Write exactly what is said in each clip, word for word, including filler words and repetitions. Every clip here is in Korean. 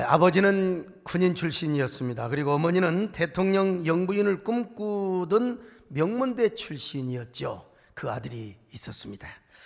아버지는 군인 출신이었습니다. 그리고 어머니는 대통령 영부인을 꿈꾸던 명문대 출신이었죠. 그 아들이 있었습니다.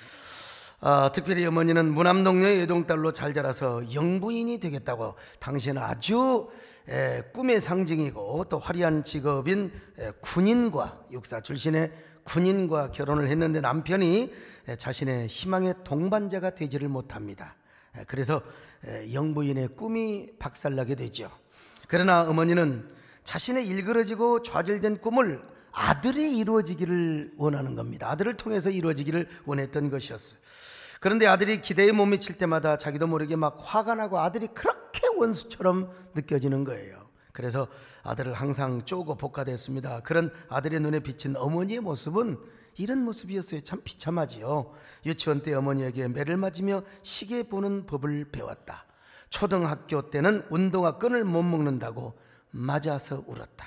어, 특별히 어머니는 무남동녀의 외동딸로 잘 자라서 영부인이 되겠다고 당시에는 아주 에, 꿈의 상징이고 또 화려한 직업인 에, 군인과 육사 출신의 군인과 결혼을 했는데 남편이 에, 자신의 희망의 동반자가 되지를 못합니다. 에, 그래서 에, 영부인의 꿈이 박살나게 되죠. 그러나 어머니는 자신의 일그러지고 좌절된 꿈을 아들이 이루어지기를 원하는 겁니다. 아들을 통해서 이루어지기를 원했던 것이었어요. 그런데 아들이 기대에 못 미칠 때마다 자기도 모르게 막 화가 나고 아들이 그렇게 원수처럼 느껴지는 거예요. 그래서 아들을 항상 쪼고 볶아댔습니다. 그런 아들의 눈에 비친 어머니의 모습은 이런 모습이었어요. 참 비참하지요. 유치원 때 어머니에게 매를 맞으며 시계 보는 법을 배웠다. 초등학교 때는 운동화 끈을 못 먹는다고 맞아서 울었다.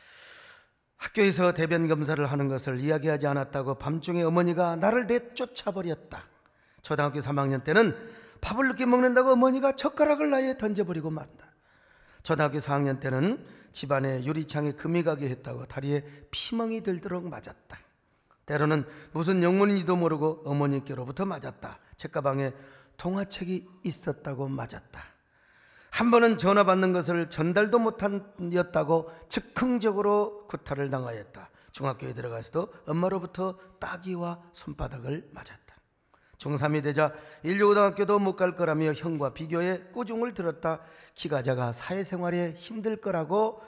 학교에서 대변 검사를 하는 것을 이야기하지 않았다고 밤중에 어머니가 나를 내쫓아버렸다. 초등학교 삼 학년 때는 밥을 늦게 먹는다고 어머니가 젓가락을 나에 던져버리고 말다. 초등학교 사 학년 때는 집안에 유리창에 금이 가게 했다고 다리에 피멍이 들도록 맞았다. 때로는 무슨 영문인지도 모르고 어머니께로부터 맞았다. 책가방에 동화책이 있었다고 맞았다. 한 번은 전화 받는 것을 전달도 못한였다고 즉흥적으로 구타를 당하였다. 중학교에 들어가서도 엄마로부터 따귀와 손바닥을 맞았다. 중삼이 되자 인류고등학교도 못 갈 거라며 형과 비교해 꾸중을 들었다. 키가 작아 사회생활에 힘들 거라고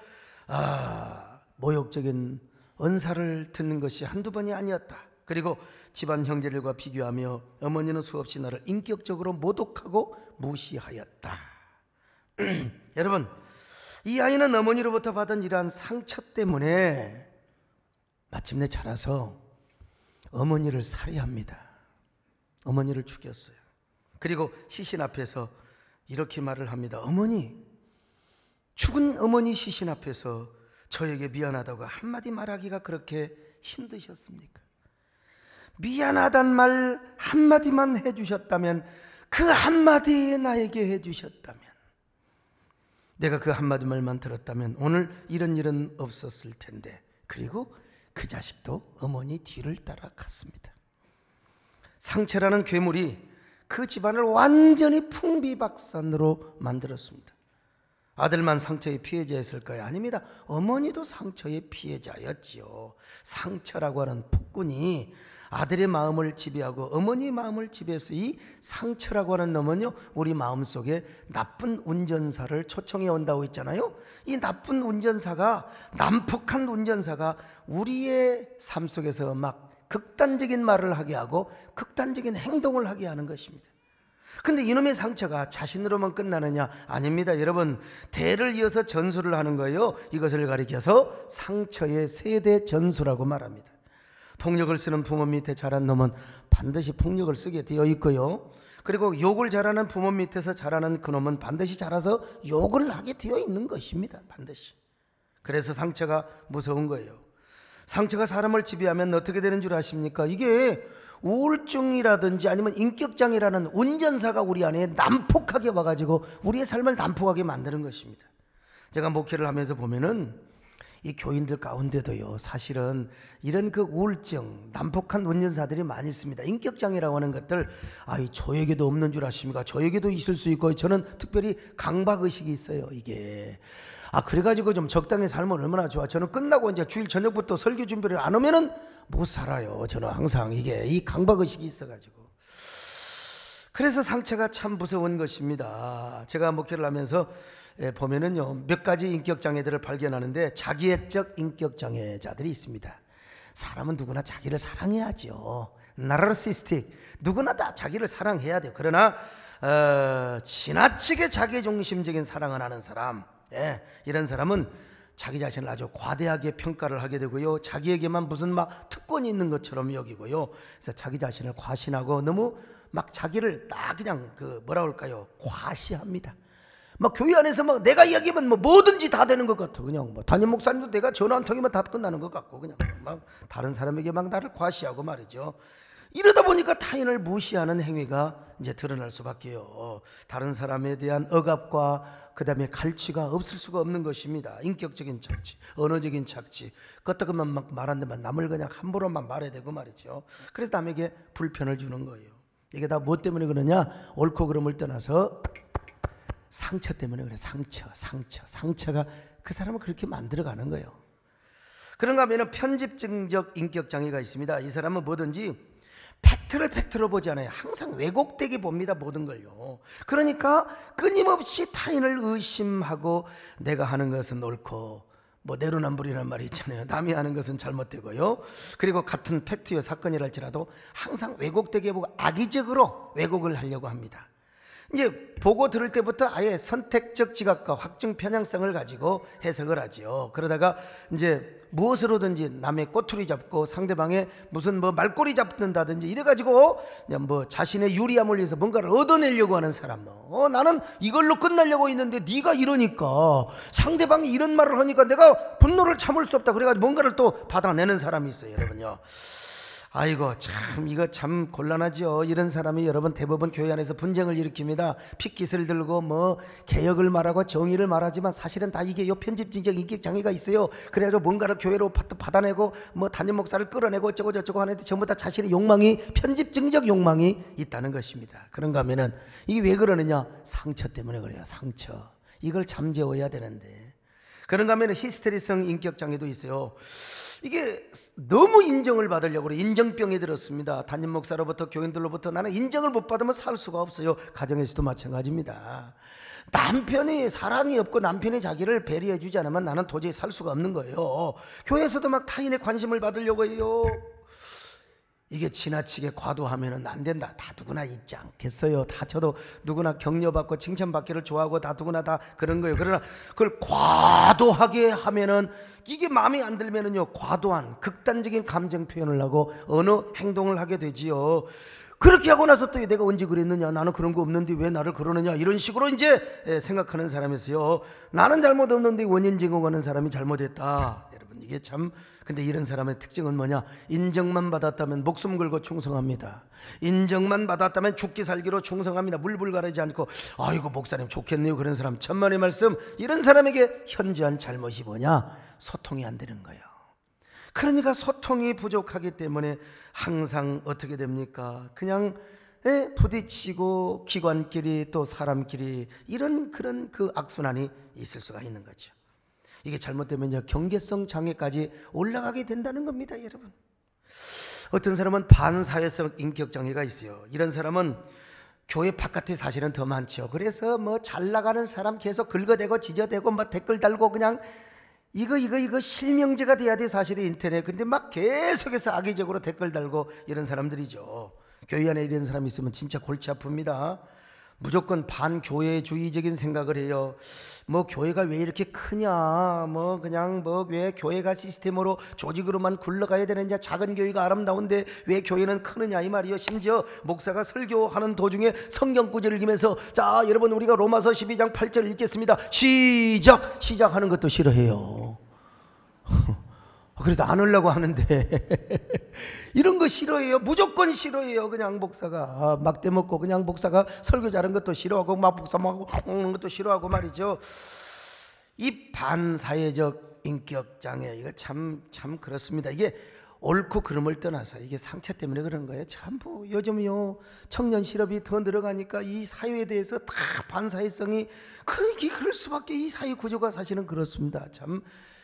아, 모욕적인 언사를 듣는 것이 한두 번이 아니었다. 그리고 집안 형제들과 비교하며 어머니는 수없이 나를 인격적으로 모독하고 무시하였다. 여러분, 이 아이는 어머니로부터 받은 이러한 상처 때문에 마침내 자라서 어머니를 살해합니다. 어머니를 죽였어요. 그리고 시신 앞에서 이렇게 말을 합니다. 어머니, 죽은 어머니 시신 앞에서 저에게 미안하다고 한마디 말하기가 그렇게 힘드셨습니까? 미안하단 말 한마디만 해주셨다면, 그 한마디 나에게 해주셨다면, 내가 그 한마디 말만 들었다면 오늘 이런 일은 없었을 텐데. 그리고 그 자식도 어머니 뒤를 따라 갔습니다. 상처라는 괴물이 그 집안을 완전히 풍비박산으로 만들었습니다. 아들만 상처의 피해자였을까요? 아닙니다. 어머니도 상처의 피해자였지요. 상처라고 하는 폭군이 아들의 마음을 지배하고 어머니의 마음을 지배해서 이 상처라고 하는 놈은요, 우리 마음속에 나쁜 운전사를 초청해 온다고 했잖아요. 이 나쁜 운전사가, 난폭한 운전사가 우리의 삶 속에서 막 극단적인 말을 하게 하고 극단적인 행동을 하게 하는 것입니다. 근데 이놈의 상처가 자신으로만 끝나느냐? 아닙니다. 여러분, 대를 이어서 전수를 하는 거예요. 이것을 가리켜서 상처의 세대 전수라고 말합니다. 폭력을 쓰는 부모 밑에 자란 놈은 반드시 폭력을 쓰게 되어 있고요. 그리고 욕을 잘하는 부모 밑에서 자라는 그놈은 반드시 자라서 욕을 하게 되어 있는 것입니다. 반드시. 그래서 상처가 무서운 거예요. 상처가 사람을 지배하면 어떻게 되는 줄 아십니까? 이게 우울증이라든지 아니면 인격장애라는 운전사가 우리 안에 난폭하게 와가지고 우리의 삶을 난폭하게 만드는 것입니다. 제가 목회를 하면서 보면은 이 교인들 가운데도요, 사실은 이런 그 우울증, 난폭한 운전사들이 많이 있습니다. 인격장애라고 하는 것들, 아이, 저에게도 없는 줄 아십니까? 저에게도 있을 수 있고, 저는 특별히 강박의식이 있어요, 이게. 아, 그래가지고 좀 적당히 살면 얼마나 좋아. 저는 끝나고 이제 주일 저녁부터 설교 준비를 안 하면은 못 살아요. 저는 항상 이게 이 강박의식이 있어가지고. 그래서 상처가 참 무서운 것입니다. 제가 목회를 하면서 보면은요, 몇 가지 인격장애들을 발견하는데, 자기애적 인격장애자들이 있습니다. 사람은 누구나 자기를 사랑해야죠. 나르시스틱, 누구나 다 자기를 사랑해야 돼요. 그러나 어, 지나치게 자기중심적인 사랑을 하는 사람, 예, 이런 사람은 자기 자신을 아주 과대하게 평가를 하게 되고요, 자기에게만 무슨 막 특권이 있는 것처럼 여기고요, 그래서 자기 자신을 과신하고 너무 막 자기를 딱 그냥 그 뭐라 그럴까요, 과시합니다. 막 교회 안에서 막 내가 이야기하면 뭐 뭐든지 다 되는 것 같아. 그냥 뭐 담임 목사님도 내가 전화 한 통이면 다 끝나는 것 같고, 그냥 막 다른 사람에게 막 나를 과시하고 말이죠. 이러다 보니까 타인을 무시하는 행위가 이제 드러날 수밖에요. 다른 사람에 대한 억압과 그 다음에 갈취가 없을 수가 없는 것입니다. 인격적인 착취, 언어적인 착취, 그것만 막 말한다면 남을 그냥 함부로만 말해야 되고 말이죠. 그래서 남에게 불편을 주는 거예요. 이게 다 뭐 때문에 그러냐? 옳고 그름을 떠나서 상처 때문에 그래. 상처, 상처, 상처가 그 사람을 그렇게 만들어가는 거예요. 그런가 하면 편집증적 인격장애가 있습니다. 이 사람은 뭐든지 팩트를 팩트로 보지 않아요. 항상 왜곡되게 봅니다. 모든 걸요. 그러니까 끊임없이 타인을 의심하고 내가 하는 것은 옳고 뭐 내로남불이라는 말이 있잖아요. 남이 하는 것은 잘못되고요. 그리고 같은 팩트여 사건이랄지라도 항상 왜곡되게 보고 악의적으로 왜곡을 하려고 합니다. 이제 보고 들을 때부터 아예 선택적 지각과 확증 편향성을 가지고 해석을 하지요. 그러다가 이제 무엇으로든지 남의 꼬투리 잡고 상대방의 무슨 뭐 말꼬리 잡는다든지 이래가지고 그냥 뭐 자신의 유리함을 위해서 뭔가를 얻어내려고 하는 사람. 어, 나는 이걸로 끝내려고 있는데 네가 이러니까, 상대방이 이런 말을 하니까 내가 분노를 참을 수 없다. 그래가지고 뭔가를 또 받아내는 사람이 있어요, 여러분요. 아이고 참 이거 참 곤란하죠. 이런 사람이 여러분 대부분 교회 안에서 분쟁을 일으킵니다. 핏깃을 들고 뭐 개혁을 말하고 정의를 말하지만 사실은 다 이게 요 편집증적 인격장애가 있어요. 그래가지고 뭔가를 교회로 받아내고 뭐 담임 목사를 끌어내고 어쩌고 저쩌고 하는데 전부 다 자신의 욕망이, 편집증적 욕망이 있다는 것입니다. 그런가 하면은 이게 왜 그러느냐? 상처 때문에 그래요. 상처. 이걸 잠재워야 되는데. 그런가 하면 히스테리성 인격장애도 있어요. 이게 너무 인정을 받으려고 그래. 인정병이 들었습니다. 담임 목사로부터 교인들로부터 나는 인정을 못 받으면 살 수가 없어요. 가정에서도 마찬가지입니다. 남편이 사랑이 없고 남편이 자기를 배려해 주지 않으면 나는 도저히 살 수가 없는 거예요. 교회에서도 막 타인의 관심을 받으려고 해요. 이게 지나치게 과도하면 안 된다. 다 누구나 있지 않겠어요. 다 저도 누구나 격려받고 칭찬받기를 좋아하고 다 누구나 다 그런 거예요. 그러나 그걸 과도하게 하면은 이게 마음에 안 들면은요, 과도한 극단적인 감정 표현을 하고 어느 행동을 하게 되지요. 그렇게 하고 나서 또 내가 언제 그랬느냐, 나는 그런 거 없는데 왜 나를 그러느냐, 이런 식으로 이제 생각하는 사람이세요. 나는 잘못 없는데 원인 제공하는 사람이 잘못했다. 여러분 이게 참, 근데 이런 사람의 특징은 뭐냐? 인정만 받았다면 목숨 걸고 충성합니다. 인정만 받았다면 죽기 살기로 충성합니다. 물불 가리지 않고 아이고 목사님 좋겠네요. 그런 사람 천만의 말씀. 이런 사람에게 현저한 잘못이 뭐냐? 소통이 안 되는 거예요. 그러니까 소통이 부족하기 때문에 항상 어떻게 됩니까? 그냥 에, 부딪히고 기관끼리 또 사람끼리 이런 그런 그 악순환이 있을 수가 있는 거죠. 이게 잘못되면 경계성 장애까지 올라가게 된다는 겁니다, 여러분. 어떤 사람은 반사회성 인격 장애가 있어요. 이런 사람은 교회 바깥에 사실은 더 많죠. 그래서 뭐 잘 나가는 사람 계속 긁어대고 지저대고 막 댓글 달고 그냥 이거 이거 이거 실명제가 돼야 돼 사실은 인터넷. 근데 막 계속해서 악의적으로 댓글 달고 이런 사람들이죠. 교회 안에 이런 사람이 있으면 진짜 골치 아픕니다. 무조건 반교회주의적인 생각을 해요. 뭐 교회가 왜 이렇게 크냐, 뭐 그냥 뭐 왜 교회가 시스템으로 조직으로만 굴러가야 되느냐, 작은 교회가 아름다운데 왜 교회는 크느냐 이 말이요. 심지어 목사가 설교하는 도중에 성경 구절을 읽으면서 자 여러분 우리가 로마서 십이 장 팔 절 읽겠습니다. 시작! 시작하는 것도 싫어해요. 그래도 안 하려고 하는데 이런 거 싫어해요. 무조건 싫어해요. 그냥 목사가 막대 먹고 그냥 목사가 설교 잘하는 것도 싫어하고 막 목사 먹고 먹는 것도 싫어하고 말이죠. 이 반사회적 인격장애 이거 참 참 그렇습니다. 이게 옳고 그름을 떠나서 이게 상처 때문에 그런 거예요. 전부 요즘요 청년 실업이 더 늘어가니까 이 사회에 대해서 다 반사회성이 그게 그럴 수밖에. 이 사회 구조가 사실은 그렇습니다. 참.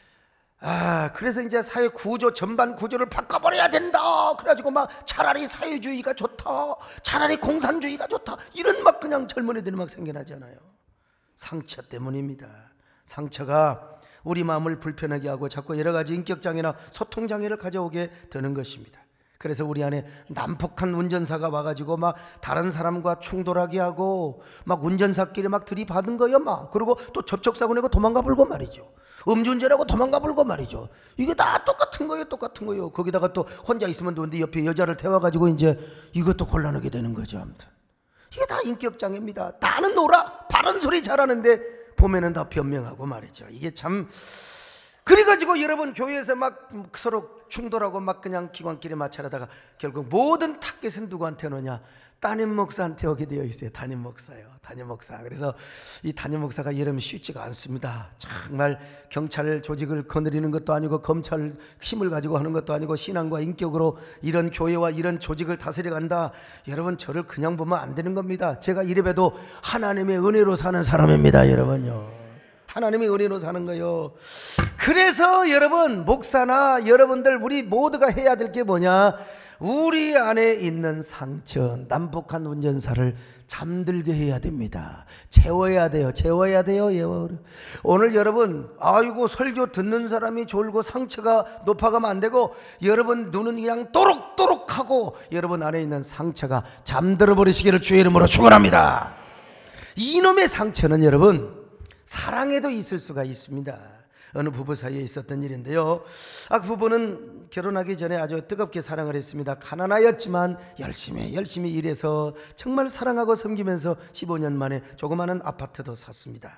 아, 그래서 이제 사회 구조 전반 구조를 바꿔버려야 된다. 그래가지고 막 차라리 사회주의가 좋다, 차라리 공산주의가 좋다, 이런 막 그냥 젊은 애들이 막 생겨나잖아요. 상처 때문입니다. 상처가 우리 마음을 불편하게 하고 자꾸 여러 가지 인격장애나 소통장애를 가져오게 되는 것입니다. 그래서 우리 안에 난폭한 운전사가 와가지고 막 다른 사람과 충돌하게 하고 막 운전사끼리 막 들이받은 거예요. 막 그리고 또 접촉사고 내고 도망가 불고 말이죠. 음주운전하고 도망가 불고 말이죠. 이게 다 똑같은 거예요. 똑같은 거예요. 거기다가 또 혼자 있으면 되는데 옆에 여자를 태워가지고 이제 이것도 곤란하게 되는 거죠. 아무튼 이게 다 인격장애입니다. 나는 놀아 바른 소리 잘하는데 보면은 다 변명하고 말이죠. 이게 참 그래가지고 여러분 교회에서 막 서로 충돌하고 막 그냥 기관끼리 마찰하다가 결국 모든 타겟은 누구한테 오느냐? 담임 목사한테 오게 되어 있어요. 담임 목사요. 담임 목사. 그래서 이 담임 목사가 여러분 쉽지가 않습니다. 정말 경찰 조직을 거느리는 것도 아니고 검찰 힘을 가지고 하는 것도 아니고 신앙과 인격으로 이런 교회와 이런 조직을 다스려 간다. 여러분 저를 그냥 보면 안 되는 겁니다. 제가 이래봬도 하나님의 은혜로 사는 사람입니다. 여러분요. 하나님의 은혜로 사는 거요. 그래서 여러분 목사나 여러분들 우리 모두가 해야 될 게 뭐냐? 우리 안에 있는 상처, 남북한 운전사를 잠들게 해야 됩니다. 채워야 돼요. 채워야 돼요. 오늘 여러분 아이고 설교 듣는 사람이 졸고 상처가 높아가면 안 되고 여러분 눈은 그냥 또록또록 하고 여러분 안에 있는 상처가 잠들어 버리시기를 주의 이름으로 축원합니다. 이놈의 상처는 여러분 사랑에도 있을 수가 있습니다. 어느 부부 사이에 있었던 일인데요. 아, 그 부부는 결혼하기 전에 아주 뜨겁게 사랑을 했습니다. 가난하였지만 열심히 열심히 일해서 정말 사랑하고 섬기면서 십오 년 만에 조그마한 아파트도 샀습니다.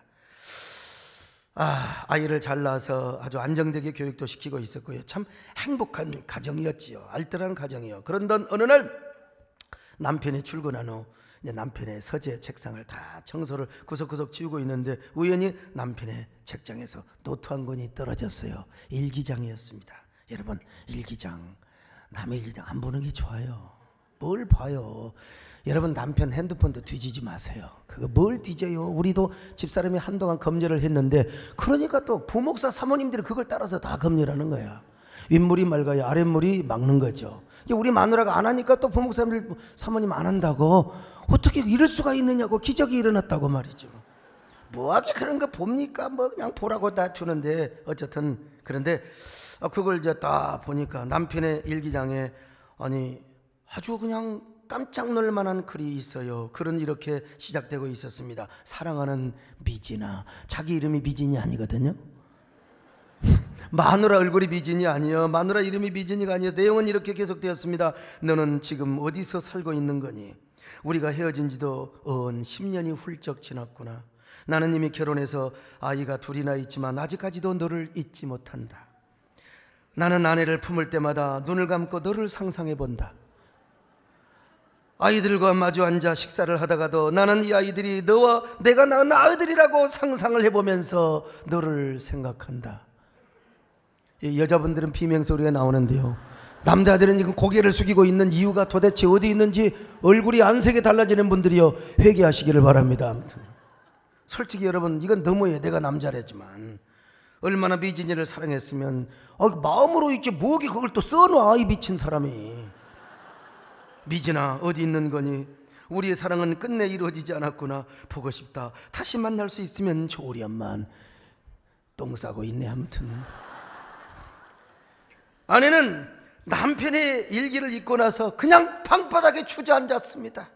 아, 아이를 잘 낳아서 아주 안정되게 교육도 시키고 있었고요. 참 행복한 가정이었지요. 알뜰한 가정이요. 그런데 어느 날 남편이 출근한 후 남편의 서재 책상을 다 청소를 구석구석 치우고 있는데 우연히 남편의 책장에서 노트 한 권이 떨어졌어요. 일기장이었습니다. 여러분 일기장, 남의 일기장 안 보는 게 좋아요. 뭘 봐요. 여러분 남편 핸드폰도 뒤지지 마세요. 그거 뭘 뒤져요. 우리도 집사람이 한동안 검열을 했는데 그러니까 또 부목사 사모님들이 그걸 따라서 다 검열하는 거야. 윗물이 맑아야 아랫물이 막는 거죠. 우리 마누라가 안 하니까 또 부목사님들 사모님 안 한다고 어떻게 이럴 수가 있느냐고 기적이 일어났다고 말이죠. 뭐하게 그런 거 봅니까? 뭐 그냥 보라고 다 주는데 어쨌든 그런데 그걸 이제 딱 보니까 남편의 일기장에 아니 아주 그냥 깜짝 놀 만한 글이 있어요. 글은 이렇게 시작되고 있었습니다. 사랑하는 미진아. 자기 이름이 미진이 아니거든요. 마누라 얼굴이 미진이 아니에요. 마누라 이름이 미진이가 아니에요. 내용은 이렇게 계속되었습니다. 너는 지금 어디서 살고 있는 거니? 우리가 헤어진 지도 언 십 년이 훌쩍 지났구나. 나는 이미 결혼해서 아이가 둘이나 있지만 아직까지도 너를 잊지 못한다. 나는 아내를 품을 때마다 눈을 감고 너를 상상해 본다. 아이들과 마주 앉아 식사를 하다가도 나는 이 아이들이 너와 내가 낳은 아이들이라고 상상을 해보면서 너를 생각한다. 여자분들은 비명소리가 나오는데요. 남자들은 지금 고개를 숙이고 있는 이유가 도대체 어디 있는지 얼굴이 안색이 달라지는 분들이요 회개하시기를 바랍니다. 아무튼 솔직히 여러분 이건 너무해. 내가 남자라지만 얼마나 미진이를 사랑했으면 아, 마음으로 있지 뭐기 그걸 또 써놔 이 미친 사람이. 미진아 어디 있는 거니? 우리의 사랑은 끝내 이루어지지 않았구나. 보고 싶다. 다시 만날 수 있으면 좋으련만. 똥 싸고 있네. 아무튼 아내는 남편의 일기를 읽고 나서 그냥 방바닥에 주저앉았습니다.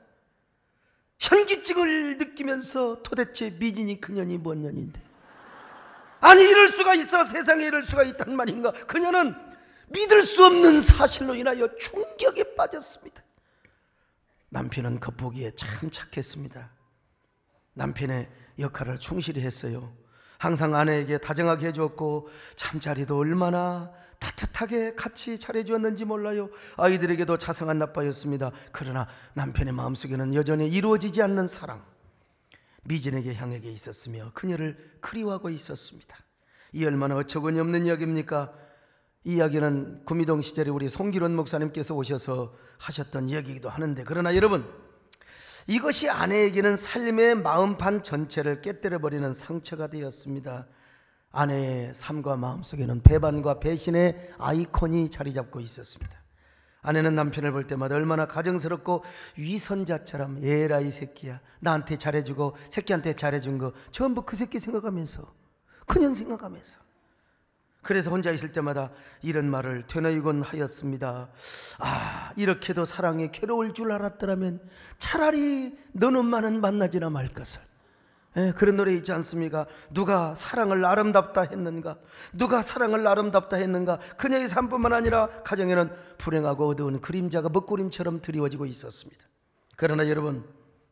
현기증을 느끼면서 도대체 미진이 그년이 뭔 년인데 아니 이럴 수가 있어. 세상에 이럴 수가 있단 말인가. 그녀는 믿을 수 없는 사실로 인하여 충격에 빠졌습니다. 남편은 겉보기에 참 착했습니다. 남편의 역할을 충실히 했어요. 항상 아내에게 다정하게 해주었고 잠자리도 얼마나 따뜻하게 같이 잘해주었는지 몰라요. 아이들에게도 자상한 아빠였습니다. 그러나 남편의 마음속에는 여전히 이루어지지 않는 사랑, 미진에게 향하게 있었으며 그녀를 그리워하고 있었습니다. 이 얼마나 어처구니 없는 이야기입니까? 이 이야기는 구미동 시절에 우리 송기론 목사님께서 오셔서 하셨던 이야기이기도 하는데 그러나 여러분 이것이 아내에게는 삶의 마음판 전체를 깨뜨려버리는 상처가 되었습니다. 아내의 삶과 마음속에는 배반과 배신의 아이콘이 자리 잡고 있었습니다. 아내는 남편을 볼 때마다 얼마나 가정스럽고 위선자처럼 얘라 이 새끼야 나한테 잘해주고 새끼한테 잘해준 거 전부 그 새끼 생각하면서 그년 생각하면서 그래서 혼자 있을 때마다 이런 말을 되뇌이곤 하였습니다. 아 이렇게도 사랑이 괴로울 줄 알았더라면 차라리 너는만은 만나지나 말 것을. 예, 그런 노래 있지 않습니까? 누가 사랑을 아름답다 했는가? 누가 사랑을 아름답다 했는가? 그녀의 삶뿐만 아니라 가정에는 불행하고 어두운 그림자가 먹구름처럼 드리워지고 있었습니다. 그러나 여러분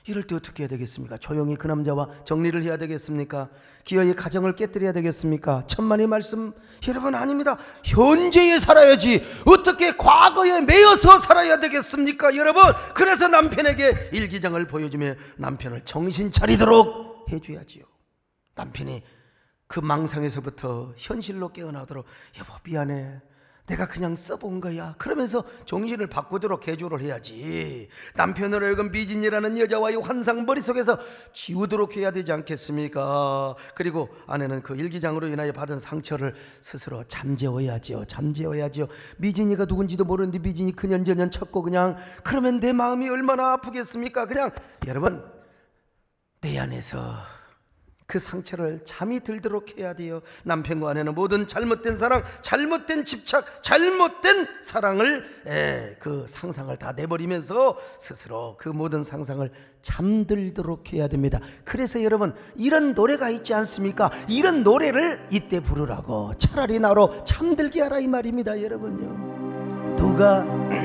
이럴 때 어떻게 해야 되겠습니까? 조용히 그 남자와 정리를 해야 되겠습니까? 기어이 가정을 깨뜨려야 되겠습니까? 천만의 말씀, 여러분, 아닙니다. 현재에 살아야지 어떻게 과거에 매여서 살아야 되겠습니까? 여러분, 그래서 남편에게 일기장을 보여주며 남편을 정신 차리도록 해줘야지요. 남편이 그 망상에서부터 현실로 깨어나도록, 여보 미안해, 내가 그냥 써본 거야, 그러면서 정신을 바꾸도록 개조를 해야지. 남편을 읽은 미진이라는 여자와의 환상 머릿속에서 지우도록 해야 되지 않겠습니까? 그리고 아내는 그 일기장으로 인하여 받은 상처를 스스로 잠재워야지요. 잠재워야지요. 미진이가 누군지도 모르는데 미진이 그년저년 찾고 그냥, 그러면 내 마음이 얼마나 아프겠습니까? 그냥 여러분, 내 안에서 그 상처를 잠이 들도록 해야 돼요. 남편과 아내는 모든 잘못된 사랑, 잘못된 집착, 잘못된 사랑을, 에, 그 상상을 다 내버리면서 스스로 그 모든 상상을 잠들도록 해야 됩니다. 그래서 여러분, 이런 노래가 있지 않습니까? 이런 노래를 이때 부르라고. 차라리 나로 잠들게 하라 이 말입니다. 여러분요, 누가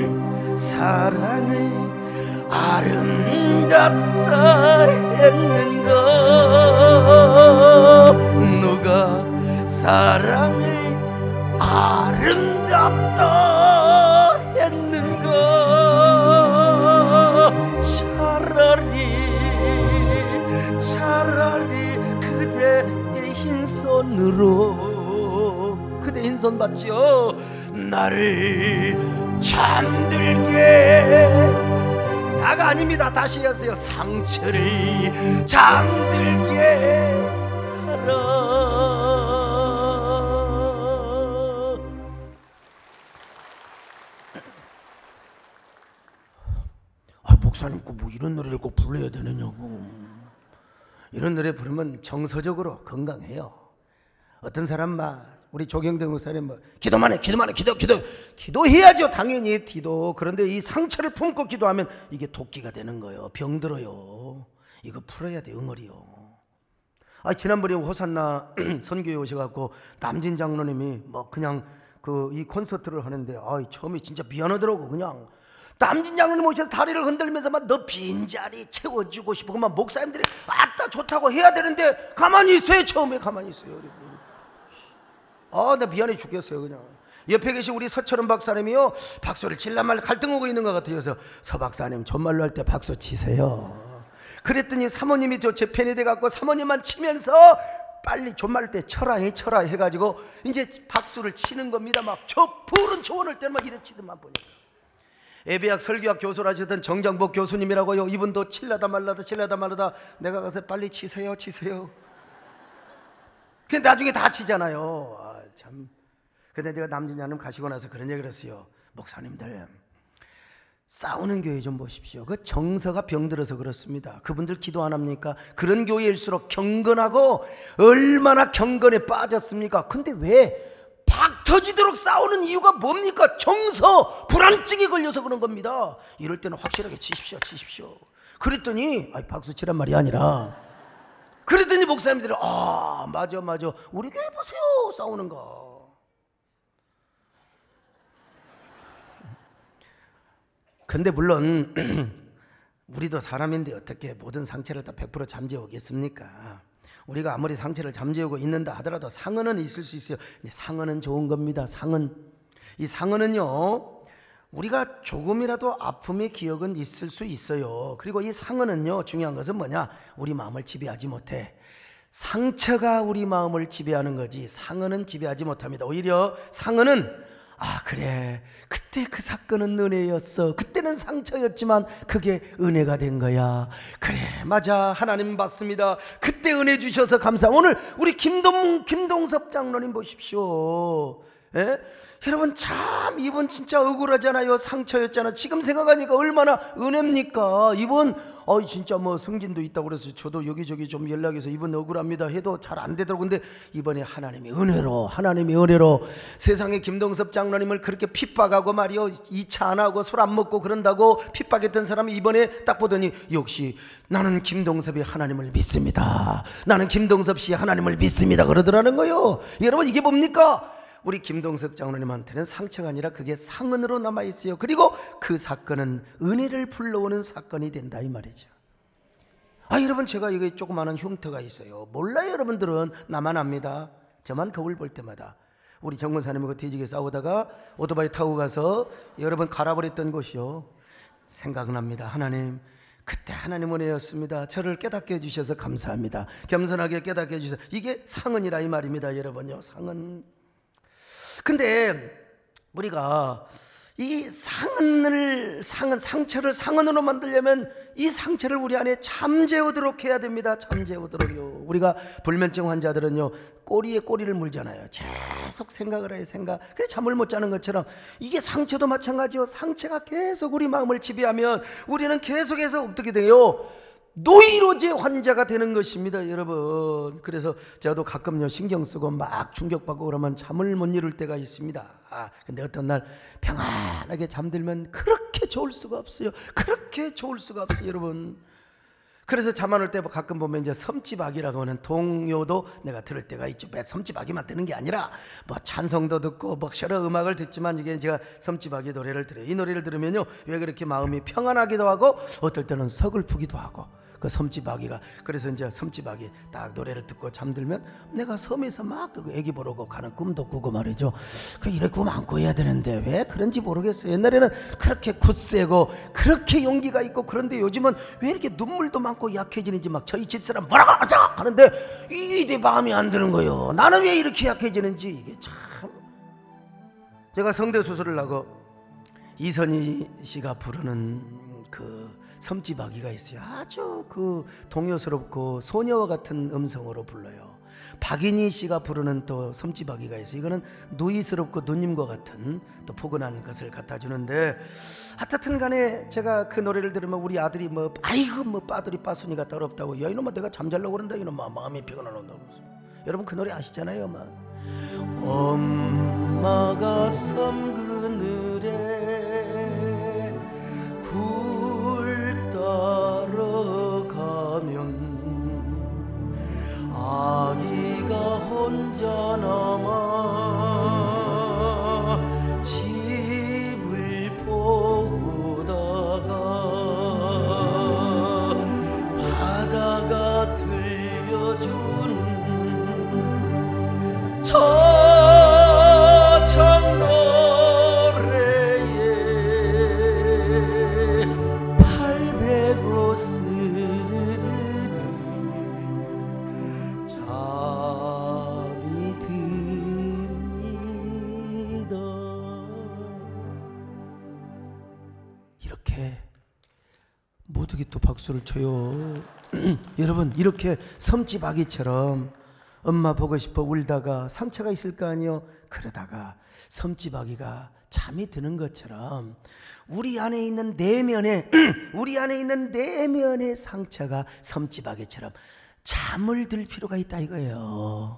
사랑을 아름답다 했는가? 누가 사랑을 아름답다 했는가? 차라리 차라리 그대의 흰손으로, 그대 흰손 맞지요? 나를 잠들게, 다가 아닙니다. 다시 하세요. 상처를 잠들게 하라. 아, 목사님 꼭 뭐 이런 노래를 꼭 불러야 되느냐고. 이런 노래 부르면 정서적으로 건강해요. 어떤 사람 막 우리 조경대 목사님 뭐 기도만 해, 기도만 해, 기도, 기도, 기도해야죠. 당연히 기도. 그런데 이 상처를 품고 기도하면 이게 도끼가 되는 거예요. 병들어요. 이거 풀어야 돼, 응어리요. 아, 지난번에 호산나 선교에 오셔갖고 남진 장로님이 뭐 그냥 그 이 콘서트를 하는데, 아, 처음에 진짜 미안하더라고. 그냥 남진 장로님 오셔서 다리를 흔들면서 막 너 빈자리 채워주고 싶고 막 목사님들이 아따 좋다고 해야 되는데 가만히 있어요. 처음에 가만히 있어요. 아, 나 미안해 죽겠어요. 그냥 옆에 계신 우리 서철은 박사님이요, 박수를 칠란 말 갈등하고 있는 것 같아요. 그래서 서 박사님 존말로 할 때 박수 치세요. 그랬더니 사모님이 저 제 편이 돼갖고 사모님만 치면서 빨리 존말 때 쳐라 해 쳐라 해가지고 이제 박수를 치는 겁니다. 막 저 푸른 초원을 때는 막 이래 치더만 보니까. 예배학 설교학 교수를 하셨던 정정복 교수님이라고요. 이분도 칠라다 말라다 칠라다 말라다 내가 가서 빨리 치세요 치세요. 근데 나중에 다 치잖아요. 아, 참. 근데 내가 남진장님 가시고 나서 그런 얘기를 했어요. 목사님들, 싸우는 교회 좀 보십시오. 그 정서가 병들어서 그렇습니다. 그분들 기도 안 합니까? 그런 교회일수록 경건하고 얼마나 경건에 빠졌습니까? 근데 왜 박 터지도록 싸우는 이유가 뭡니까? 정서 불안증이 걸려서 그런 겁니다. 이럴 때는 확실하게 치십시오 치십시오. 그랬더니 아니, 박수 치란 말이 아니라, 그랬더니 목사님들이 아 맞아 맞아 우리 교회 보세요 싸우는 거. 근데 물론 우리도 사람인데 어떻게 모든 상처를 다 백 퍼센트 잠재우겠습니까? 우리가 아무리 상처를 잠재우고 있는다 하더라도 상흔은 있을 수 있어요. 근데 상흔은 좋은 겁니다. 상흔. 이 상흔은요, 우리가 조금이라도 아픔의 기억은 있을 수 있어요. 그리고 이 상흔은요, 중요한 것은 뭐냐? 우리 마음을 지배하지 못해. 상처가 우리 마음을 지배하는 거지 상흔은 지배하지 못합니다. 오히려 상흔은 아 그래 그때 그 사건은 은혜였어, 그때는 상처였지만 그게 은혜가 된 거야. 그래 맞아 하나님 받습니다. 그때 은혜 주셔서 감사. 오늘 우리 김동, 김동섭 장로님 보십시오. 예? 여러분 참 이분 진짜 억울하잖아요. 상처였잖아. 지금 생각하니까 얼마나 은혜입니까? 이분 어 진짜 뭐 승진도 있다고 그래서 저도 여기저기 좀 연락해서 이분 억울합니다 해도 잘 안 되더라고요. 근데 이번에 하나님이 은혜로 하나님이 은혜로 세상에 김동섭 장로님을 그렇게 핍박하고 말이요 이 차 안 하고 술 안 먹고 그런다고 핍박했던 사람이 이번에 딱 보더니 역시 나는 김동섭이 하나님을 믿습니다. 나는 김동섭 씨 하나님을 믿습니다 그러더라는 거요. 여러분 이게 뭡니까? 우리 김동섭 장로님한테는 상처가 아니라 그게 상흔으로 남아있어요. 그리고 그 사건은 은혜를 불러오는 사건이 된다 이 말이죠. 아, 여러분, 제가 이게 조그마한 흉터가 있어요. 몰라요. 여러분들은. 나만 압니다. 저만 거울 볼 때마다 우리 정권사님하고 뒤지게 싸우다가 오토바이 타고 가서 여러분 갈아버렸던 곳이요. 생각납니다. 하나님, 그때 하나님 은혜였습니다. 저를 깨닫게 해주셔서 감사합니다. 겸손하게 깨닫게 해주셔서. 이게 상은이라 이 말입니다. 여러분요, 상은. 근데 우리가 이 상은을 상은 상처를 상은으로 만들려면 이 상처를 우리 안에 잠재우도록 해야 됩니다. 잠재우도록요. 우리가 불면증 환자들은요, 꼬리에 꼬리를 물잖아요. 계속 생각을 해요. 생각. 그래 잠을 못 자는 것처럼 이게 상처도 마찬가지요. 상처가 계속 우리 마음을 지배하면 우리는 계속해서 어떻게 돼요? 노이로제 환자가 되는 것입니다, 여러분. 그래서 저도 가끔요 신경 쓰고 막 충격받고 그러면 잠을 못 이룰 때가 있습니다. 아, 근데 어떤 날 평안하게 잠들면 그렇게 좋을 수가 없어요. 그렇게 좋을 수가 없어요, 여러분. 그래서 잠 안 올 때 가끔 보면 이제 섬지박이라고 하는 동요도 내가 들을 때가 있죠. 매 섬지박이만 듣는 게 아니라 뭐 찬송도 듣고 뭐 여러 음악을 듣지만 이게 제가 섬지박이 노래를 들어요. 이 노래를 들으면요, 왜 그렇게 마음이 평안하기도 하고 어떨 때는 서글프기도 하고, 그 섬지박이가. 그래서 이제 섬지박이 딱 노래를 듣고 잠들면 내가 섬에서 막 그 애기 보러고 가는 꿈도 꾸고 말이죠. 그 이래 꿈 안 꿔야 되는데 왜 그런지 모르겠어요. 옛날에는 그렇게 굳세고 그렇게 용기가 있고, 그런데 요즘은 왜 이렇게 눈물도 많고 약해지는지 막 저희 집사람 뭐라고 하자 하는데 이게 내 마음이 안 드는 거예요. 나는 왜 이렇게 약해지는지. 이게 참. 제가 성대수술을 하고 이선희 씨가 부르는 그 섬지박이가 있어요. 아주 그 동요스럽고 소녀와 같은 음성으로 불러요. 박인희 씨가 부르는 또 섬지박이가 있어요. 이거는 누이스럽고 누님과 같은 또 포근한 것을 갖다 주는데, 하여튼 간에 제가 그 노래를 들으면 우리 아들이 뭐 아이고 뭐 빠들이 빠순이가 더럽다고, 야 이놈아 내가 잠자려고 그런다 이놈아 마음이 피곤하다고. 여러분 그 노래 아시잖아요. 막 엄마가 섬 그늘에 굴 따러 가면 아기가 혼자 남아 집을 보다가 바다가 들려준 저청 노래에 팔베고 스르르르 잠이 듭니다. 이렇게 모두기 또 박수를 쳐요. 여러분, 이렇게 섬지박이처럼 엄마 보고 싶어 울다가 상처가 있을 거 아니요. 그러다가 섬지박이가 잠이 드는 것처럼 우리 안에 있는 내면에 우리 안에 있는 내면의 상처가 섬지박이처럼 잠을 들 필요가 있다 이거예요.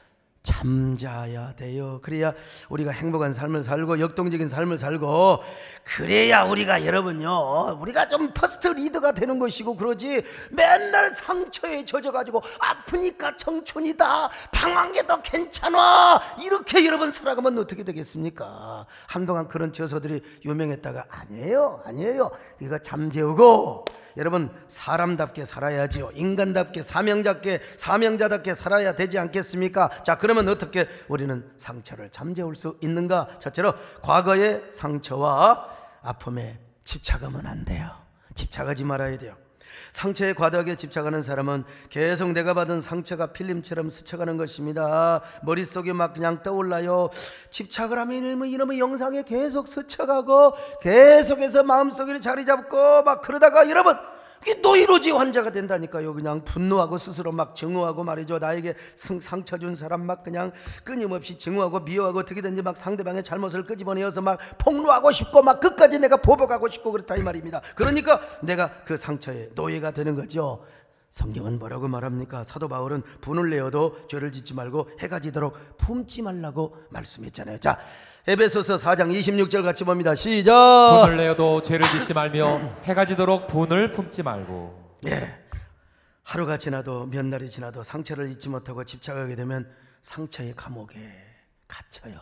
잠자야 돼요. 그래야 우리가 행복한 삶을 살고 역동적인 삶을 살고, 그래야 우리가 여러분요 우리가 좀 퍼스트 리더가 되는 것이고, 그러지 맨날 상처에 젖어가지고 아프니까 청춘이다, 방황 게 더 괜찮아 이렇게 여러분 살아가면 어떻게 되겠습니까? 한동안 그런 저서들이 유명했다가 아니에요. 아니에요. 이거 잠재우고 여러분 사람답게 살아야지요. 인간답게 사명자답게 사명자답게 살아야 되지 않겠습니까? 자, 그러면 어떻게 우리는 상처를 잠재울 수 있는가? 첫째로 과거의 상처와 아픔에 집착하면 안 돼요. 집착하지 말아야 돼요. 상처에 과도하게 집착하는 사람은 계속 내가 받은 상처가 필름처럼 스쳐가는 것입니다. 머릿속에 막 그냥 떠올라요. 집착을 하면 이놈의, 이놈의 영상에 계속 스쳐가고 계속해서 마음속에 자리 잡고 막 그러다가 여러분 이게 노이로제 환자가 된다니까요. 그냥 분노하고 스스로 막 증오하고 말이죠. 나에게 상처 준 사람 막 그냥 끊임없이 증오하고 미워하고 어떻게든지 막 상대방의 잘못을 끄집어내어서 막 폭로하고 싶고 막 끝까지 내가 보복하고 싶고 그렇다 이 말입니다. 그러니까 내가 그 상처의 노예가 되는 거죠. 성경은 뭐라고 말합니까? 사도 바울은 분을 내어도 죄를 짓지 말고 해가 지도록 품지 말라고 말씀했잖아요. 자, 에베소서 사 장 이십육 절 같이 봅니다. 시작. 분을 내어도 죄를 짓지 말며 해가 지도록 분을 품지 말고. 예, 하루가 지나도 몇 날이 지나도 상처를 잊지 못하고 집착하게 되면 상처의 감옥에 갇혀요.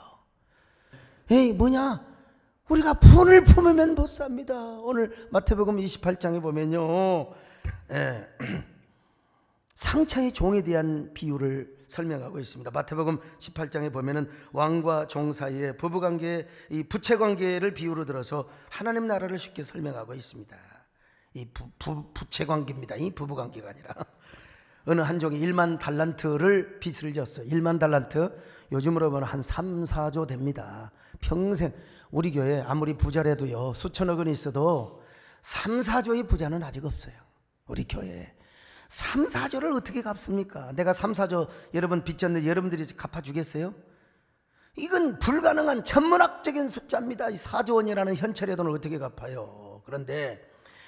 에이 뭐냐? 우리가 분을 품으면 못 삽니다. 오늘 마태복음 이십팔 장에 보면요, 예, 상처의 종에 대한 비유를 설명하고 있습니다. 마태복음 십팔 장에 보면은 왕과 종 사이의 부부관계, 이 부채관계를 비유로 들어서 하나님 나라를 쉽게 설명하고 있습니다. 이 부, 부, 부채관계입니다. 이 부부관계가 아니라 어느 한 종이 일만 달란트를 빚을 졌어요. 일만 달란트, 요즘으로 보면 한 삼, 사조 됩니다. 평생 우리 교회 아무리 부자라도요, 수천억 원이 있어도 삼, 사조의 부자는 아직 없어요. 우리 교회에 삼, 사조를 어떻게 갚습니까? 내가 삼, 사조 여러분 빚 졌는데 여러분들이 갚아주겠어요? 이건 불가능한 천문학적인 숫자입니다. 이 사조 원이라는 현찰의 돈을 어떻게 갚아요? 그런데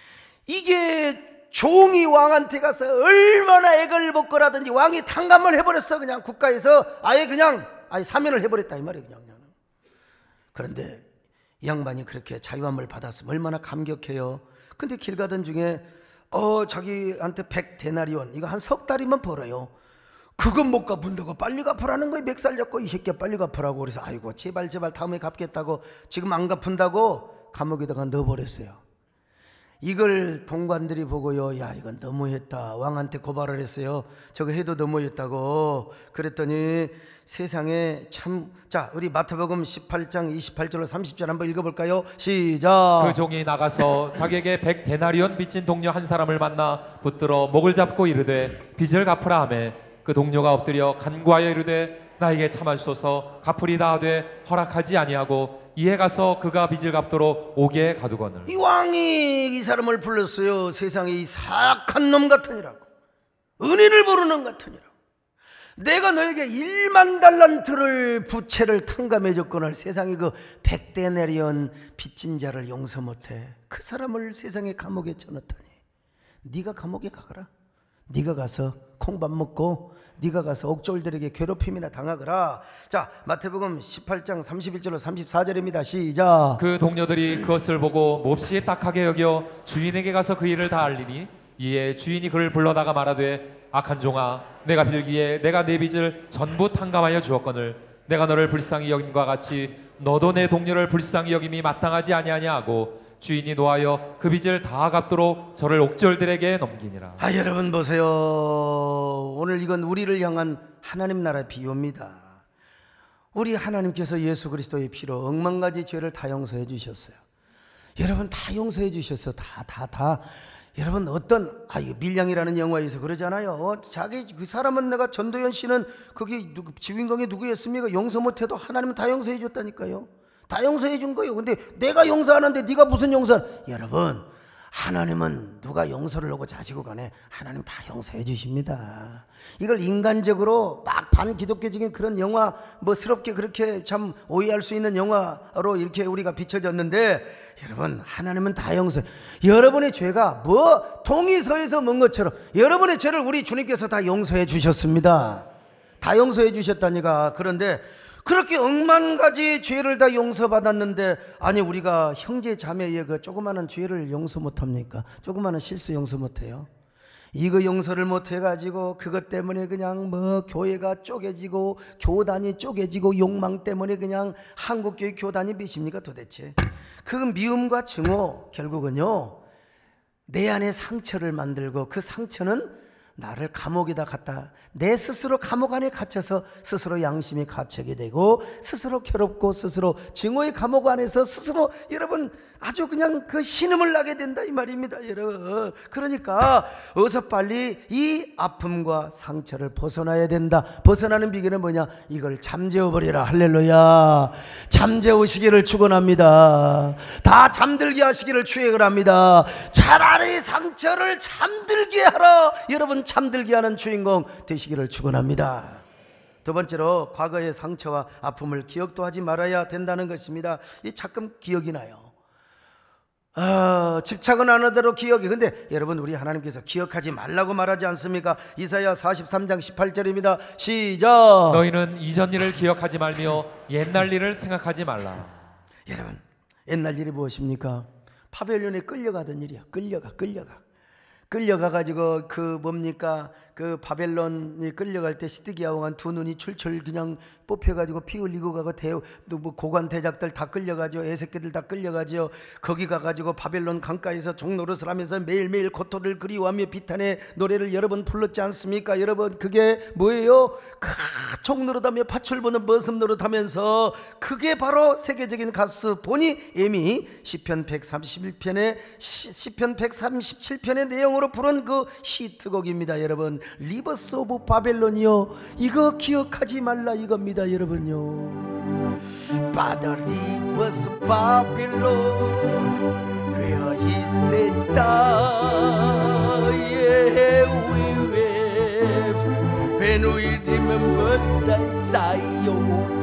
이게 종이 왕한테 가서 얼마나 애걸 먹고라든지 왕이 탕감을 해버렸어. 그냥 국가에서 아예 그냥 아예 사면을 해버렸다 이 말이에요. 그냥. 그런데 이 양반이 그렇게 자유함을 받았으면 얼마나 감격해요. 근데 길 가던 중에 어 자기한테 백 데나리온, 이거 한 석 달이면 벌어요. 그건 못 갚는다고 빨리 갚으라는 거예요. 멱살 잡고 이 새끼야 빨리 갚으라고. 그래서 아이고 제발 제발 다음에 갚겠다고, 지금 안 갚은다고 감옥에다가 넣어버렸어요. 이걸 동관들이 보고요, 야 이건 너무했다, 왕한테 고발을 했어요. 저거 해도 너무했다고. 그랬더니 세상에 참, 자 우리 마태복음 십팔 장 이십팔 절로 삼십 절 한번 읽어볼까요? 시작. 그 종이 나가서 자기에게 백 데나리온 빚진 동료 한 사람을 만나 붙들어 목을 잡고 이르되 빚을 갚으라 하매 그 동료가 엎드려 간구하여 이르되 나에게 참하소서, 갚으리다 하되 허락하지 아니하고 이에 가서 그가 빚을 갚도록 옥에 가두거늘. 이 왕이 이 사람을 불렀어요. 세상에 이 사악한 놈 같으니라고, 은혜를 모르는 같으니라고. 내가 너에게 일만 달란트를 부채를 탕감해 줬거늘 세상에 그 백데나리온 빚진 자를 용서 못해. 그 사람을 세상에 감옥에 쳐넣다니. 네가 감옥에 가거라. 네가 가서 콩밥 먹고 네가 가서 옥졸들에게 괴롭힘이나 당하거라. 자 마태복음 십팔 장 삼십일 절로 삼십사 절입니다. 시작. 그 동료들이 그것을 보고 몹시 딱하게 여겨 주인에게 가서 그 일을 다 알리니 이에 주인이 그를 불러다가 말하되 악한 종아, 내가 빌기에 내가 내 빚을 전부 탕감하여 주었거늘 내가 너를 불쌍히 여김과 같이 너도 내 동료를 불쌍히 여김이 마땅하지 아니하냐 하고 주인이 노하여 그 빚을 다 갚도록 저를 옥졸들에게 넘기니라. 아 여러분 보세요. 오늘 이건 우리를 향한 하나님 나라의 비유입니다. 우리 하나님께서 예수 그리스도의 피로 억만 가지 죄를 다 용서해 주셨어요. 여러분 다 용서해 주셨어요. 다 다 다. 여러분 어떤 아 이거 밀양이라는 영화에서 그러잖아요. 어, 자기 그 사람은, 내가 전도연 씨는 거기 누구, 주인공이 누구였습니까? 용서 못해도 하나님은 다 용서해 줬다니까요. 다 용서해 준 거예요. 근데 내가 용서하는데 네가 무슨 용서? 여러분 하나님은 누가 용서를 하고 자시고 간에 하나님 다 용서해 주십니다. 이걸 인간적으로 막 반기독교적인 그런 영화 뭐스럽게 그렇게 참 오해할 수 있는 영화로 이렇게 우리가 비춰졌는데, 여러분 하나님은 다 용서해. 여러분의 죄가 뭐 동의서에서 뭔 것처럼 여러분의 죄를 우리 주님께서 다 용서해 주셨습니다. 다 용서해 주셨다니까. 그런데 그렇게 억만 가지 죄를 다 용서받았는데, 아니 우리가 형제 자매의 그 조그마한 죄를 용서 못합니까? 조그마한 실수 용서 못해요? 이거 용서를 못해가지고 그것 때문에 그냥 뭐 교회가 쪼개지고 교단이 쪼개지고 욕망 때문에 그냥 한국교회 교단이 몇입니까 도대체? 그 미움과 증오 결국은요 내 안에 상처를 만들고, 그 상처는 나를 감옥에다 갖다, 내 스스로 감옥 안에 갇혀서 스스로 양심이 가책이 되고 스스로 괴롭고 스스로 증오의 감옥 안에서 스스로 여러분 아주 그냥 그 신음을 나게 된다 이 말입니다 여러분. 그러니까 어서 빨리 이 아픔과 상처를 벗어나야 된다. 벗어나는 비결은 뭐냐? 이걸 잠재워버리라. 할렐루야. 잠재우시기를 축원합니다. 다 잠들게 하시기를 축원을 합니다. 차라리 상처를 잠들게 하라. 여러분 잠들게 하는 주인공 되시기를 축원합니다. 두 번째로 과거의 상처와 아픔을 기억도 하지 말아야 된다는 것입니다. 이 가끔 기억이 나요. 아, 집착은 안 하도록 기억이. 근데 여러분 우리 하나님께서 기억하지 말라고 말하지 않습니까? 이사야 사십삼 장 십팔 절입니다. 시작. 너희는 이전 일을 기억하지 말며 옛날 일을 생각하지 말라. 여러분 옛날 일이 무엇입니까? 바벨론에 끌려가던 일이야. 끌려가 끌려가 끌려가가지고 그 뭡니까 그 바벨론이 끌려갈 때 시드기야 왕한 두 눈이 출출 그냥 뽑혀가지고 피 흘리고 가고 대, 뭐 고관 대작들 다 끌려가죠. 애새끼들 다 끌려가죠. 거기 가가지고 바벨론 강가에서 종노릇을 하면서 매일매일 고토를 그리워하며 비탄의 노래를 여러 번 불렀지 않습니까? 여러분 그게 뭐예요? 그 종노릇하며 팥줄 보는 머슴 노릇하면서 그게 바로 세계적인 가수 보니 에미 시편 백삼십일 편의 시편 백삼십칠 편의 내용으로 부른 그 히트곡입니다. 여러분 리버스 오브 바벨론이요, 이거 기억하지 말라 이겁니다. 여러분요, By the rivers of Babylon where he sat down, yeah, we wept when we remembered Zion.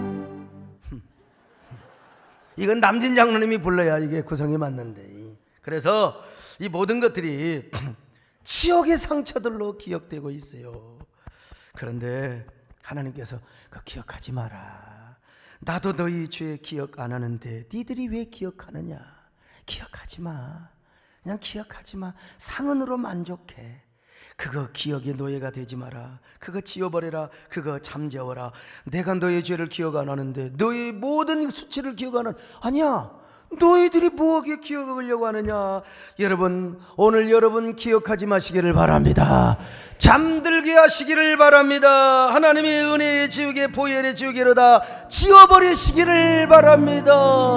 이건 남진 장로님이 불러야 이게 구성이 맞는데, 그래서 이 모든 것들이 지옥의 상처들로 기억되고 있어요. 그런데 하나님께서 그 기억하지 마라. 나도 너희 죄 기억 안 하는데 니들이 왜 기억하느냐. 기억하지 마. 그냥 기억하지 마. 상흔으로 만족해. 그거 기억의 노예가 되지 마라. 그거 지워버려라. 그거 잠재워라. 내가 너의 죄를 기억 안 하는데 너의 모든 수치를 기억 안 하는, 아니야, 너희들이 뭐하게 기억하려고 하느냐. 여러분 오늘 여러분 기억하지 마시기를 바랍니다. 잠들게 하시기를 바랍니다. 하나님의 은혜의 지우개 보혈의 지우개로다 지워버리시기를 바랍니다.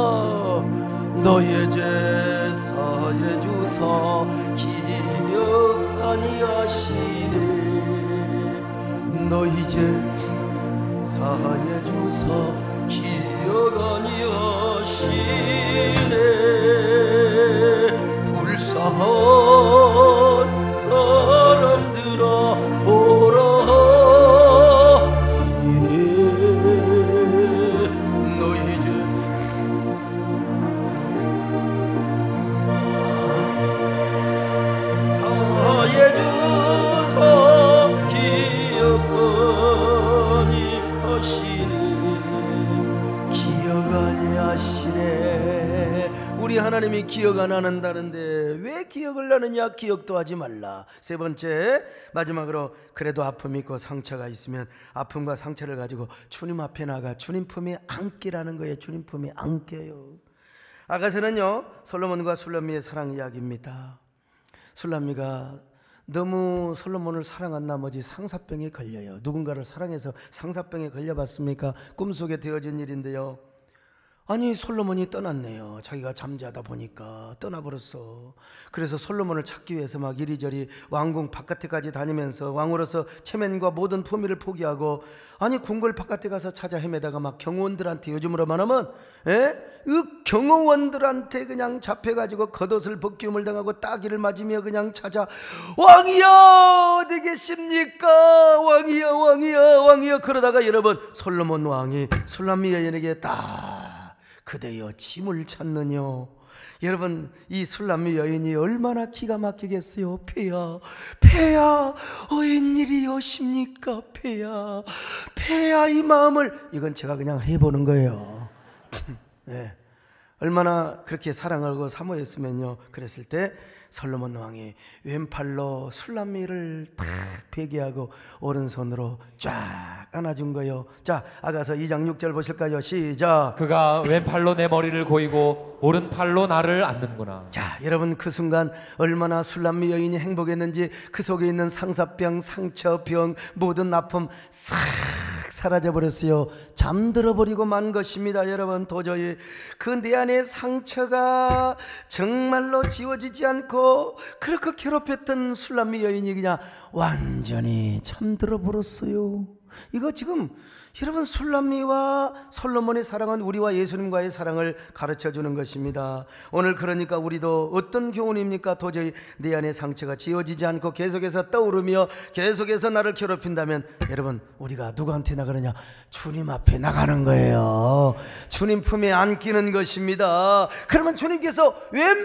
너희의 죄 사해 주사 기억 아니하시네. 너희 죄 사해 주사 기억 아니하시네. 불쌍한 사람들아 오라 하시네. 너희 죄 사해 주사 기억 아니하시네. 기억 아니하시네. 우리 하나님이 기억 안 하는다는데 왜 기억을 하느냐. 기억도 하지 말라. 세 번째, 마지막으로 그래도 아픔이 있고 상처가 있으면 아픔과 상처를 가지고 주님 앞에 나가 주님 품에 안기라는 거예요. 주님 품에 안겨요. 아가서는요 솔로몬과 술람미의 사랑 이야기입니다. 술람미가 너무 솔로몬을 사랑한 나머지 상사병에 걸려요. 누군가를 사랑해서 상사병에 걸려봤습니까? 꿈속에 되어진 일인데요. 아니 솔로몬이 떠났네요. 자기가 잠자다 보니까 떠나버렸어. 그래서 솔로몬을 찾기 위해서 막 이리저리 왕궁 바깥에까지 다니면서 왕으로서 체면과 모든 품위를 포기하고, 아니 궁궐 바깥에 가서 찾아 헤매다가 막 경호원들한테, 요즘으로 말하면 에? 그 경호원들한테 그냥 잡혀가지고 겉옷을 벗기움을 당하고 따기를 맞으며 그냥 찾아, 왕이여 어디 계십니까? 왕이여 왕이여 왕이여. 그러다가 여러분 솔로몬 왕이 술람미 여인에게 딱, 그대여 짐을 찾느뇨. 여러분 이 술람미 여인이 얼마나 기가 막히겠어요. 폐야 폐야 어인일이 오십니까? 폐야 폐야 이 마음을, 이건 제가 그냥 해보는 거예요. 네. 얼마나 그렇게 사랑하고 사모했으면요. 그랬을 때 솔로몬 왕이 왼팔로 술람미를 탁 베개하고 오른손으로 쫙 안아준 거예요. 자, 아가서 이 장 육 절 보실까요? 시작. 그가 왼팔로 내 머리를 고이고 오른팔로 나를 안는구나. 자, 여러분 그 순간 얼마나 술람미 여인이 행복했는지, 그 속에 있는 상사병, 상처병, 모든 아픔 싹 사라져버렸어요. 잠들어버리고 만 것입니다. 여러분 도저히 그 내 안의 상처가 정말로 지워지지 않고 그렇게 괴롭혔던 술람미 여인이 그냥 완전히 잠들어버렸어요. 이거 지금 여러분 술람미와 솔로몬의 사랑은 우리와 예수님과의 사랑을 가르쳐주는 것입니다. 오늘 그러니까 우리도 어떤 교훈입니까? 도저히 내 안의 상처가 지워지지 않고 계속해서 떠오르며 계속해서 나를 괴롭힌다면 여러분 우리가 누구한테 나가느냐? 주님 앞에 나가는 거예요. 주님 품에 안기는 것입니다. 그러면 주님께서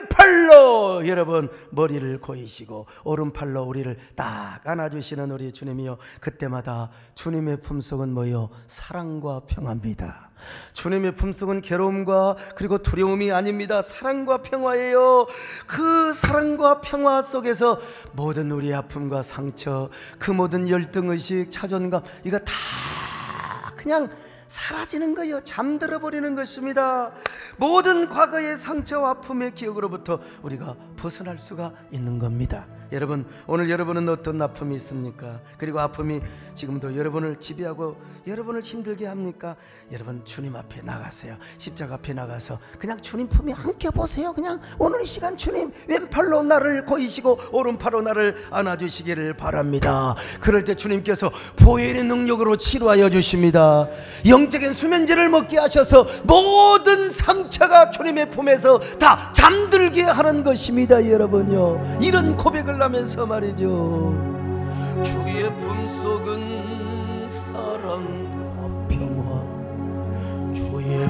왼팔로 여러분 머리를 고이시고 오른팔로 우리를 딱 안아주시는 우리 주님이요, 그때마다 주님의 품속은 뭐요? 사랑과 평화입니다. 주님의 품속은 괴로움과 그리고 두려움이 아닙니다. 사랑과 평화예요. 그 사랑과 평화 속에서 모든 우리의 아픔과 상처, 그 모든 열등의식, 자존감, 이거 다 그냥 사라지는 거예요. 잠들어 버리는 것입니다. 모든 과거의 상처와 아픔의 기억으로부터 우리가 벗어날 수가 있는 겁니다. 여러분, 오늘 여러분은 어떤 아픔이 있습니까? 그리고 아픔이 지금도 여러분을 지배하고 여러분을 힘들게 합니까? 여러분, 주님 앞에 나가세요. 십자가 앞에 나가서 그냥 주님 품에 안겨보세요. 그냥 오늘 이 시간 주님 왼팔로 나를 고이시고 오른팔로 나를 안아주시기를 바랍니다. 그럴 때 주님께서 보혈의 능력으로 치료하여 주십니다. 영적인 수면제를 먹게 하셔서 모든 상처가 주님의 품에서 다 잠들게 하는 것입니다. 여러분요, 이런 고백을 하면서 말이죠. 주의 품속은 사랑과 평화, 주의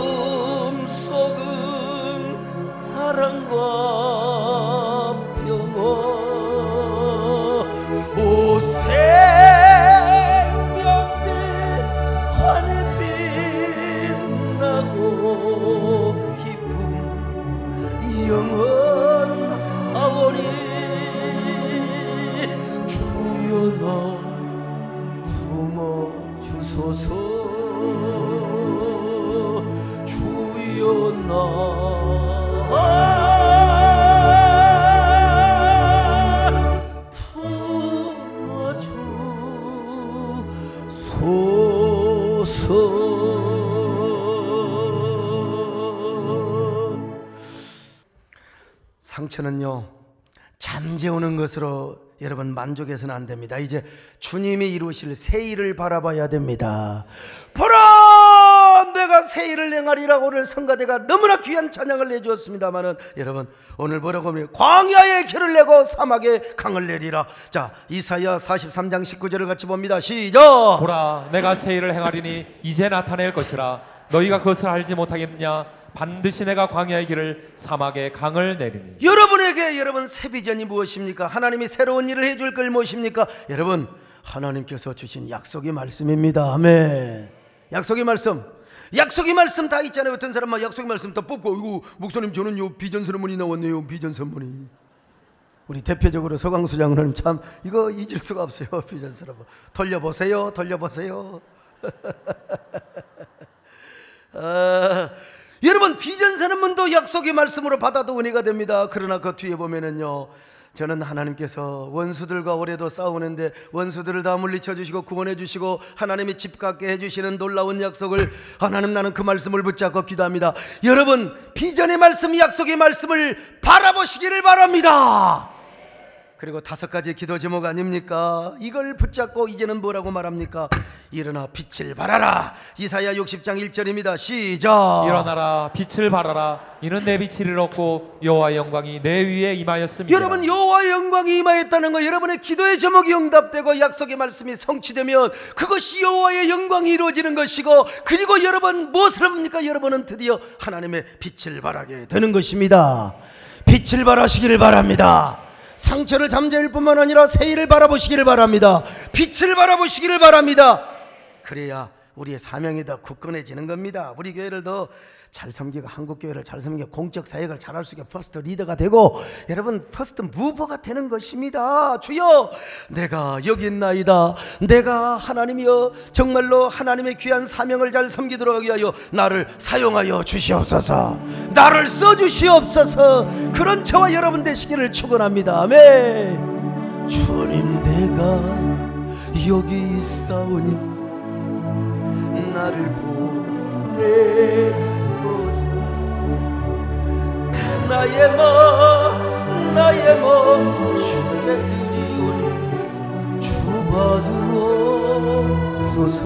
품속은 사랑과 평화. 오 생명빛 하늘빛 나고 깊은 영원하오니 주여 나 품어주소서. 주여 나 품어주소서. 상처는요, 잠재우는 것으로 여러분 만족해서는 안 됩니다. 이제 주님이 이루실 새 일을 바라봐야 됩니다. 보라, 내가 새 일을 행하리라. 오늘 성가대가 너무나 귀한 찬양을 내주었습니다마는 여러분, 오늘 뭐라고 하면 광야에 길을 내고 사막에 강을 내리라. 자, 이사야 사십삼 장 십구 절을 같이 봅니다. 시작. 보라, 내가 새 일을 행하리니 이제 나타낼 것이라. 너희가 그것을 알지 못하겠느냐? 반드시 내가 광야의 길을 사막에 강을 내리니. 여러분에게 여러분 새 비전이 무엇입니까? 하나님이 새로운 일을 해줄 걸 무엇입니까? 여러분, 하나님께서 주신 약속의 말씀입니다. 아멘. 약속의 말씀, 약속의 말씀 다 있잖아요. 어떤 사람은 약속의 말씀 다 뽑고, 이거 목사님 저는요 비전 선물이 나왔네요. 비전 선물이. 우리 대표적으로 서강수장은 참 이거 잊을 수가 없어요. 비전 선물 돌려보세요, 돌려보세요. 아, 여러분, 비전 선언문도 약속의 말씀으로 받아도 은혜가 됩니다. 그러나 그 뒤에 보면은요, 저는 하나님께서 원수들과 올해도 싸우는데 원수들을 다 물리쳐 주시고 구원해 주시고 하나님의 집 갖게 해주시는 놀라운 약속을, 하나님, 나는 그 말씀을 붙잡고 기도합니다. 여러분, 비전의 말씀, 약속의 말씀을 바라보시기를 바랍니다. 그리고 다섯 가지 기도 제목 아닙니까? 이걸 붙잡고 이제는 뭐라고 말합니까? 일어나 빛을 발하라. 이사야 육십 장 일 절입니다. 시작. 일어나라, 빛을 발하라. 이는 내 빛을 잃었고 여호와의 영광이 내 위에 임하였습니다. 여러분, 여호와의 영광이 임하였다는 거, 여러분의 기도의 제목이 응답되고 약속의 말씀이 성취되면 그것이 여호와의 영광이 이루어지는 것이고, 그리고 여러분 무엇을 합니까? 여러분은 드디어 하나님의 빛을 발하게 되는 것입니다. 빛을 발하시기를 바랍니다. 상처를 잠재울 뿐만 아니라 새 일을 바라보시기를 바랍니다. 빛을 바라보시기를 바랍니다. 그래야 우리의 사명이 더 굳건해지는 겁니다. 우리 교회를 더 잘 섬기고 한국교회를 잘 섬기고 공적 사역을 잘할 수 있게 퍼스트 리더가 되고, 여러분 퍼스트 무버가 되는 것입니다. 주여, 내가 여기 있나이다. 내가 하나님이여 정말로 하나님의 귀한 사명을 잘 섬기도록 하기 위하여 나를 사용하여 주시옵소서. 나를 써주시옵소서. 그런 저와 여러분 되시기를 축원합니다. 아멘. 주님, 내가 여기 있사오니 나를 보내소서. 나의 몸 나의 몸 주께 드리오니 주 받으옵소서.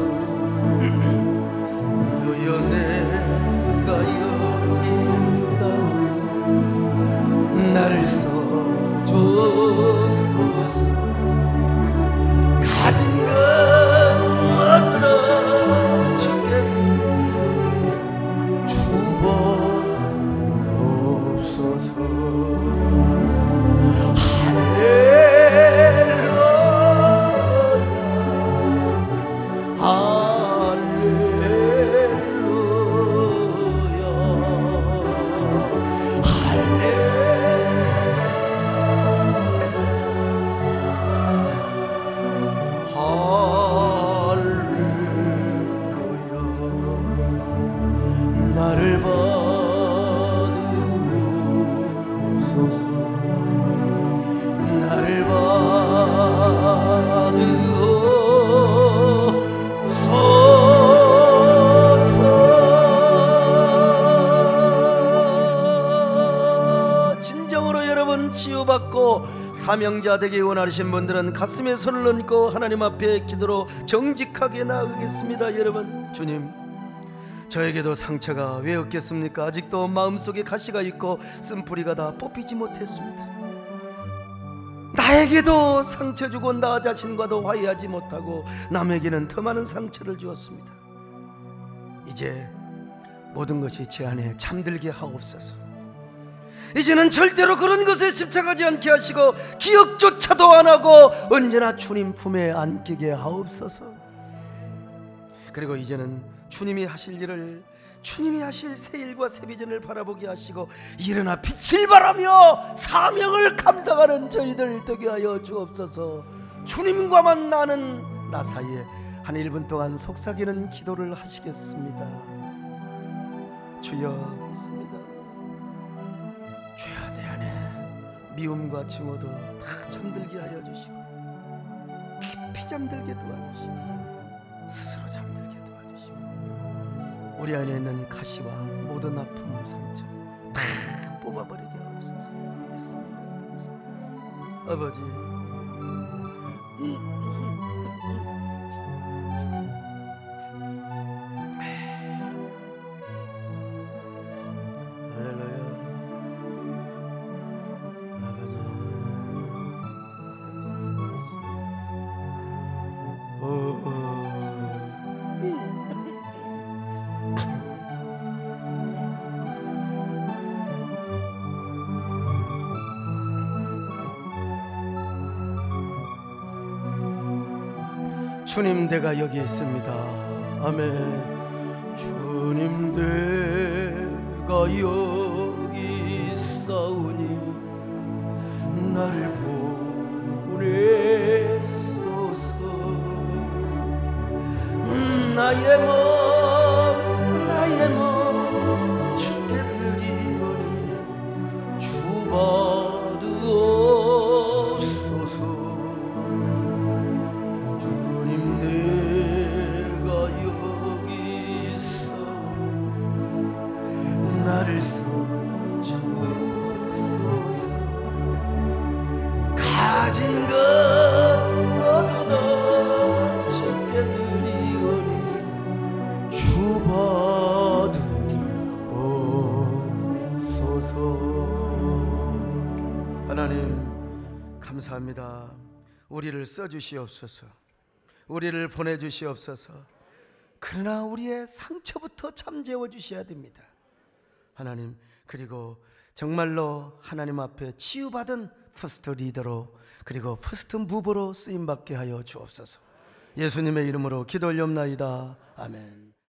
주여, 내가 여기 있사오니 나를 써주소서. 가진 것 모두 다 주께 주옵소서. 할렐루야. 주시고, 사명자 되기 원하시는 분들은 가슴에 손을 얹고 하나님 앞에 기도로 정직하게 나아가겠습니다. 여러분, 주님, 저에게도 상처가 왜 없겠습니까? 아직도 마음속에 가시가 있고 쓴뿌리가 다 뽑히지 못했습니다. 나에게도 상처 주고 나 자신과도 화해하지 못하고 남에게는 더 많은 상처를 주었습니다. 이제 모든 것이 제 안에 잠들게 하옵소서. 이제는 절대로 그런 것에 집착하지 않게 하시고 기억조차도 안 하고 언제나 주님 품에 안기게 하옵소서. 그리고 이제는 주님이 하실 일을, 주님이 하실 새 일과 새 비전을 바라보게 하시고 일어나 빛을 발하며 사명을 감당하는 저희들 되게 하여 주옵소서. 주님과만 나는 나 사이에 한 일 분 동안 속삭이는 기도를 하시겠습니다. 주여, 있습니다. 주여, 내 안에 미움과 증오도 다 잠들게 하여 주시고 깊이 잠들게 도와주시고 스스로 잠들게 도와주시고 우리 안에 있는 가시와 모든 아픔, 상처 다 뽑아버리게 하옵소서. 있습니다. 감사합니다. 아버지, 주님, 내가 여기 있습니다. 아멘. 주님, 내가 여기 있사오니 나를 보내소서. 나의 몸, 나의 몸 주께 드리오니 주 받으옵소서. 주님, 내가 여기 있어 나를 써주소서. 가진 것 모두 다 주께 드리오니 주 받으옵소서. 하나님, 감사합니다. 우리를 써주시옵소서. 우리를 보내주시옵소서. 그러나 우리의 상처부터 잠재워 주셔야 됩니다. 하나님, 그리고 정말로 하나님 앞에 치유받은 퍼스트 리더로, 그리고 퍼스트 무버로 쓰임받게 하여 주옵소서. 예수님의 이름으로 기도 올려옵나이다. 아멘.